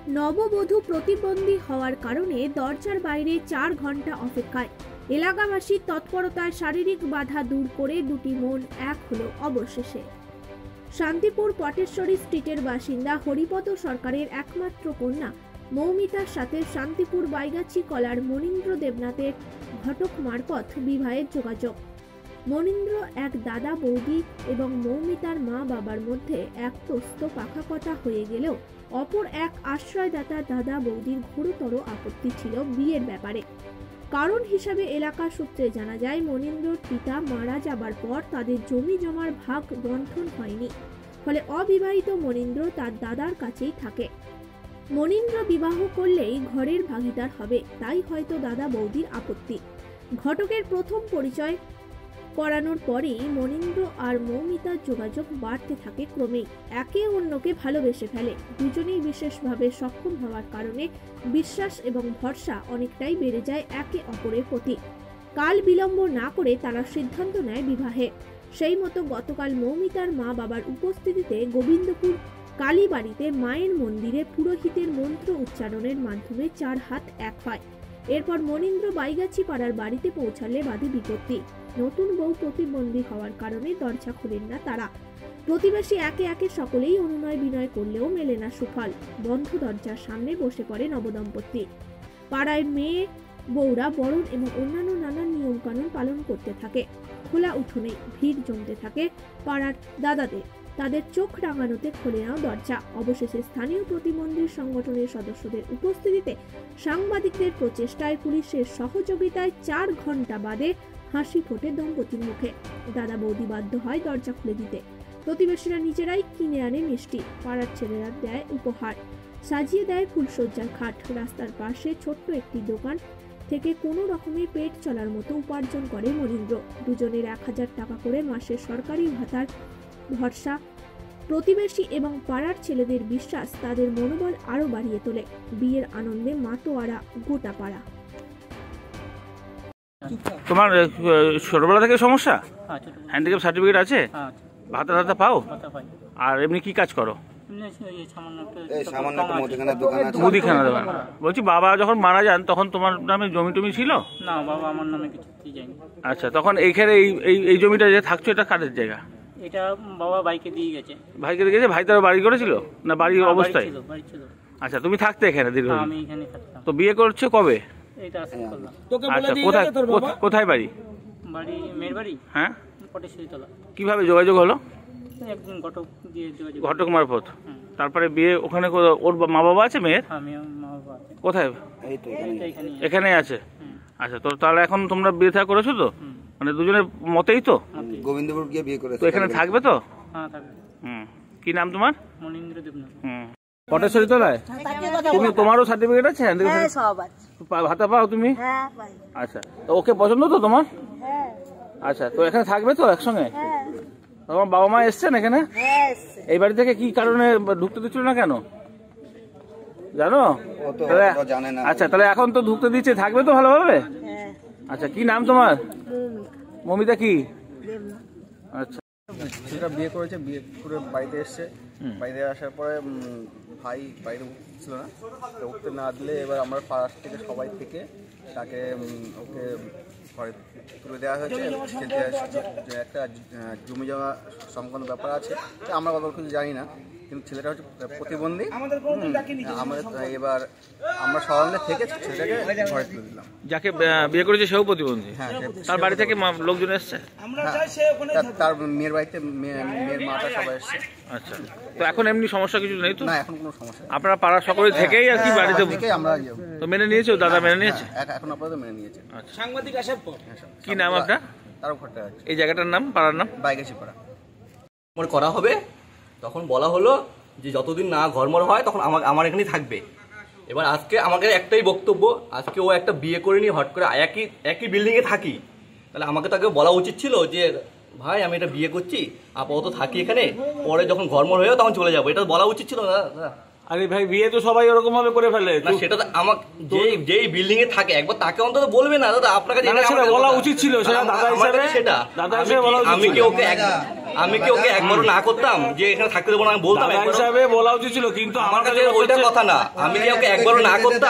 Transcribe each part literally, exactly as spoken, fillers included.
নববধূ প্রতিবন্ধী হওয়ার কারণে দরজার বাইরে চার ঘন্টা অপেক্ষায় এলাকাবাসীর তৎপরতায় শারীরিক বাধা দূর করে দুটি মন এক হলো অবশেষে। শান্তিপুর পটেশ্বরী স্ট্রিটের বাসিন্দা হরিপদ সরকারের একমাত্র কন্যা মৌমিতার সাথে শান্তিপুর বাইগাছি কলার মনীন্দ্র দেবনাথের ঘটক মারফত বিবাহের যোগাযোগ। মনীন্দ্র এক দাদা বৌদি এবং মৌমিতার মা বাবার মধ্যে এক তস্ত পাখা কথা হয়ে গেলেও অপর এক আশ্রয়দাতা দাদা বৌদির ঘোরতর আপত্তি ছিল বিয়ের ব্যাপারে। কারণ হিসাবে এলাকা সূত্রে জানা যায়, মনীন্দ্রর পিতা মারা যাবার পর তাদের জমি জমার ভাগ বন্টন হয়নি, ফলে অবিবাহিত মনীন্দ্র তার দাদার কাছেই থাকে। মনীন্দ্র বিবাহ করলেই ঘরের ভাগিদার হবে, তাই হয়তো দাদা বৌদির আপত্তি। ঘটকের প্রথম পরিচয় করানোর পরেই মনীন্দ্র আর মৌমিতার যোগাযোগ বাড়তে থাকে ক্রমেই। একে অন্যকে ভালোবেসে ফেলে। দুজনেই বিশেষভাবে সক্ষম হওয়ার কারণে বিশ্বাস এবং ভরসা অনেকটাই বেড়ে যায় একে অপরের প্রতি। কাল বিলম্ব না করে তারা সিদ্ধান্ত নেয় বিবাহে। সেই মতো গতকাল মৌমিতার মা বাবার উপস্থিতিতে গোবিন্দপুর কালীবাড়িতে মায়ের মন্দিরে পুরোহিতের মন্ত্র উচ্চারণের মাধ্যমে চার হাত এক হয়। এরপর মনীন্দ্র বাইগাছি পাড়ার বাড়িতে পৌঁছালে বাধে বিপত্তি। নতুন বউ প্রতিবন্ধী হওয়ার কারণে দরজা খুলেন না তারা। প্রতিবেশী একে একে সকলেই অনুনয় বিনয় করলেও মেলে না সুফল। বন্ধ দরজার সামনে বসে পড়ে নবদম্পতি। পাড়ায় মেয়ে বউরা বরণ এবং অন্যান্য নানান নিয়ম কানুন পালন করতে থাকে। খোলা উঠোনে ভিড় জমতে থাকে পাড়ার দাদাদের। তাদের চোখ রাঙানোতে খোলে নাও দরজা। অবশেষে স্থানীয় প্রতিবন্ধী সংগঠনের সদস্যদের উপস্থিতিতে সাংবাদিকদের প্রচেষ্টায় পুলিশের সহযোগিতায় চার ঘন্টা বাদে হাসি ফোটে দম্পতির মুখে। দাদা বৌদি বাধ্য হয় দরজা খুলে দিতে। প্রতিবেশীরা নিজেরাই কিনে আনে মিষ্টি, পাড়ার ছেলেরা দেয় উপহার, সাজিয়ে দেয় ফুলসজ্জার খাট। রাস্তার পাশে ছোট্ট একটি দোকান থেকে কোনো রকমে পেট চলার মতো উপার্জন করে মনীন্দ্র। দুজনের এক হাজার টাকা করে মাসে সরকারি ভাতার ভরসা। প্রতিবেশী এবং পাড়ার ছেলেদের বিশ্বাস তাদের মনোবল আরো বাড়িয়ে তোলে। বিয়ের আনন্দে মাতোয়ারা গোটা পাড়া। তোমার ছোটবেলা থেকে সমস্যা? হ্যান্ডিক্যাপ সার্টিফিকেট আছে? ভাতা টাতা পাও? আর এমনি কি কাজ করো? মুদিখানা দোকান। বলছি বাবা যখন মারা যান তখন তোমার নামে জমি টমি ছিল? না, বাবা আমার নামে কিছু যায়নি। আচ্ছা, তখন এইখানে এই এই জমিটা যে থাকছো এটা কাদের জায়গা? এটা বাবা ভাইকে দিয়ে গেছে। ভাইকে দিয়ে গেছে? ভাই তার বাড়ি করেছিল না বাড়ি অবস্থায়? বাড়ি ছিল। আচ্ছা, তুমি থাকতে এখানে দীর্ঘ? আমি এখানে থাকতাম। তো বিয়ে করছো কবে? এটা আজকে করলাম। আচ্ছা, কোথায় কোথায় বাড়ি? বাড়ি মেয়ের বাড়ি। হ্যাঁ, পটেশ্বরী তলা। কিভাবে যোগাযোগ হলো? একদম ঘটক দিয়ে যোগাযোগ। ঘটক মারফত। তারপরে বিয়ে ওখানে ওর মা বাবা আছে মেয়ের? আমি মা বাবা আছে। কোথায়? এই তো এখানে। এখানেই আছে। আচ্ছা, তো তাহলে এখন তোমরা বিয়ে থা করেছো তো? মানে দুজনের মতেই তো? গোবিন্দপুর গিয়ে বিয়ে করেছো। তো এখানে থাকবে তো? হ্যাঁ, থাকবে। হুম, কি নাম তোমার? মনীন্দ্র দেবনাথ। হুম, পটেশ্বরী তলায়। তুমি তোমারও সার্টিফিকেট আছে? হ্যাঁ, সব আছে। ভাতা পাও তুমি? হ্যাঁ, পাই। আচ্ছা, তো ওকে পছন্দ তো তোমার? হ্যাঁ। আচ্ছা, তো এখানে থাকবে তো একসঙ্গে? হ্যাঁ। তোমার বাবা মা এসছেন এখানে? হ্যাঁ। এই বাড়ি থেকে কি কারণে ঢুকতে দিচ্ছিল না কেন জানো? আচ্ছা, তাহলে এখন তো ঢুকতে দিচ্ছে, থাকবে তো ভালোভাবে? হ্যাঁ। আচ্ছা, কি নাম তোমার? মমিতা কি? আচ্ছা, সেটা বিয়ে করেছে, বিয়ে করে বাড়িতে এসছে। বাড়িতে আসার পরে ভাই বাইরে উঠছিল না, উঠতে না দিলে এবার আমরা পাড়ার থেকে সবাই থেকে তাকে ওকে ঘরে তুলে দেওয়া হয়েছে। একটা জমি জমা সংক্রান্ত ব্যাপার আছে, আমরা কত কিছু জানি না, কিন্তু ছেলেটা হচ্ছে প্রতিবন্ধী। আমাদের এবার আমরা সবাই থেকে ছেলেটাকে ঘরে তুলে দিলাম। যাকে বিয়ে করেছে সেও প্রতিবন্ধী? হ্যাঁ। তার বাড়ি থেকে লোকজন এসছে? তার মেয়ের বাড়িতে মেয়ের মাটা সবাই এসছে। আচ্ছা, তো এখন এমনি সমস্যা কিছু নেই তো? না, এখন কোনো সমস্যা নেই। আপনারা পাড়ার সকলে থেকেই আর কি বাড়িতে আমরা তো মেনে নিয়েছো? দাদা মেনে নিয়েছে? এখন আপাতত মেনে নিয়েছে। সাংবাদিক আসার পর। কি নাম আপনার? তারও ঘরটা আছে। এই জায়গাটার নাম, পাড়ার নাম? বাইগাছি পাড়া। করা হবে তখন বলা হলো যে যতদিন না ঘরমর হয় তখন আমার আমার এখানেই থাকবে। এবার আজকে আমাকে একটাই বক্তব্য, আজকে ও একটা বিয়ে করে নিয়ে হট করে একই একই বিল্ডিংয়ে থাকি, তাহলে আমাকে তাকে বলা উচিত ছিল যে ভাই আমি এটা বিয়ে করছি, আপাতত থাকি এখানে, পরে যখন ঘরমর হয়ে তখন চলে যাবো, এটা বলা উচিত ছিল না? আরে ভাই, বিয়ে তো সবাই ওরকম ভাবে করে ফেলে না, সেটা তো আমার যেই যেই বিল্ডিং এ থাকে একবার তাকে অন্তত বলবে না দাদা আপনাকে বলা উচিত ছিল। সেটা দাদা হিসেবে, সেটা দাদা হিসেবে বলা উচিত। আমি কি ওকে আমি কি ওকে একবারও না করতাম যে এখানে থাকতে দেবো না, আমি বলতাম দাদা হিসাবে বলা উচিত ছিল, কিন্তু আমার কাছে ওইটা কথা না। আমি কি ওকে একবারও না করতাম?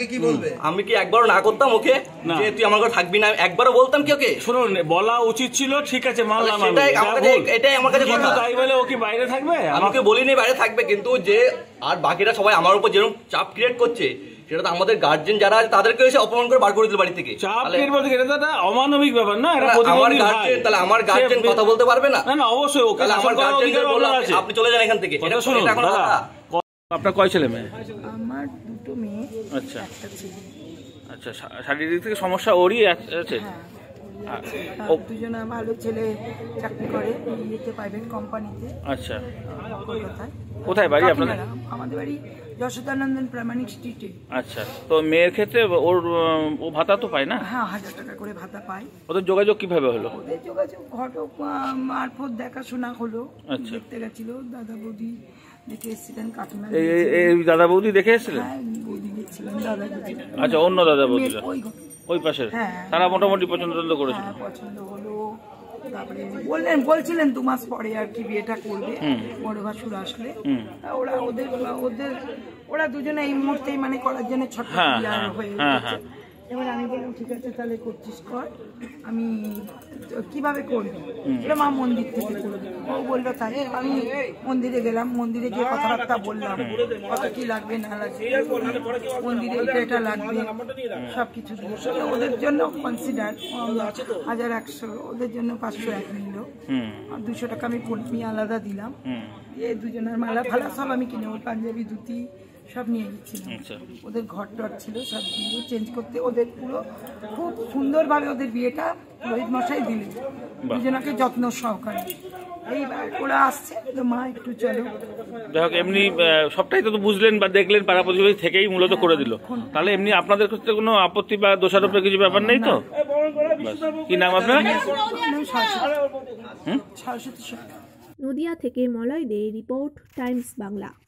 আমি কি একবারও না করতাম ওকে যে তুই আমার ঘরে থাকবি না? আমি একবারও বলতাম কি ওকে? শুনুন, বলা উচিত ছিল, ঠিক আছে মানলাম, সেটাই আমার কাছে, এটাই আমার কাছে কথা। তাই বলে ও কি বাইরে থাকবে? আমাকে বলিনি বাইরে থাকবে, কিন্তু যে আর বাকিরা সবাই আমার উপর যেরকম চাপ ক্রিয়েট করছে, সেটা তো আমাদের গার্জেন যারা আছে তাদেরকে এসে অপমান করে বার করে দিল বাড়ি থেকে। চাপ ক্রিয়েট বলতে এটা তো একটা অমানবিক ব্যাপার না? এটা আমার প্রতিবন্ধী ভাই, গার্জেন, তাহলে আমার গার্জেন কথা বলতে পারবে না? না না অবশ্যই, ওকে তাহলে আমার গার্জেনদের বললাম আছে, আপনি চলে যান এখান থেকে। এটা শুনুন এটা এখন দাদা, কথা। আপনার কয় ছেলে মেয়ে? আমার দুটো মেয়ে, আচ্ছা একটা ছেলে। আচ্ছা, শারীরিক থেকে সমস্যা ওরই আছে? হ্যাঁ, দুজনে ভালো, ছেলে চাকরি করে ইয়েতে, প্রাইভেট কোম্পানিতে। আচ্ছা, কলকাতায়। কোথায় বাড়ি আপনাদের? আমাদের বাড়ি যশোদানন্দন প্রামাণিক স্ট্রিটে। আচ্ছা, তো মেয়ের ক্ষেত্রে ওর ও ভাতা তো পায় না? হ্যাঁ, হাজার টাকা করে ভাতা পায়। ওদের যোগাযোগ কিভাবে হলো? ওদের যোগাযোগ ঘটক মারফত দেখাশোনা হলো। আচ্ছা, দেখতে গেছিল দাদা বৌদি, দেখে এসেছিলেন কাকিমা। এই দাদা বৌদি দেখে এসেছিলেন? হ্যাঁ, বৌদি দেখছিলেন, দাদা বৌদি। আচ্ছা, অন্য দাদা বৌদি ওই পাশের, হ্যাঁ, তারা মোটামুটি পছন্দ করেছিল? হ্যাঁ, পছন্দ হলো। তারপরে বললেন, বলছিলেন দু মাস পরে আর কি বিয়েটা করবে, বড় ভাসুর আসলে। ওরা ওদের ওদের ওরা দুজনে এই মুহূর্তেই মানে করার জন্য ছট হয়ে গেছে। এবার আমি বললাম ঠিক আছে তাহলে করছিস কর, আমি কিভাবে করবি? এটা মা মন্দির থেকে করবি। ও বললো তাই। আমি মন্দিরে গেলাম, মন্দিরে গিয়ে কথাবার্তা বললাম, কত কি লাগবে না লাগবে, মন্দিরে এটা এটা লাগবে সবকিছু দিয়ে। ওদের জন্য কনসিডার হাজার একশো, ওদের জন্য পাঁচশো এক নিল, আর দুশো টাকা আমি আমি আলাদা দিলাম। এই দুজনের মালা ফালা সব আমি কিনে, ওর পাঞ্জাবি ধুতি সব নিয়ে গেছিলাম। ওদের ঘর টর ছিল, সব কিছু চেঞ্জ করতে। ওদের পুরো খুব সুন্দরভাবে ওদের বিয়েটা রোহিত মশাই দিলেন, দুজনকে যত্ন সহকারে। এইবার ওরা আসছে, তো মা একটু চলো। যাই হোক, এমনি সবটাই তো বুঝলেন বা দেখলেন, পাড়া প্রতিবেশী থেকেই মূলত করে দিল। তাহলে এমনি আপনাদের ক্ষেত্রে কোনো আপত্তি বা দোষারোপের কিছু ব্যাপার নেই তো? কি নাম আপনার? সরস্বতী সরকার। নদিয়া থেকে মলয় দে রিপোর্ট, টাইমস বাংলা।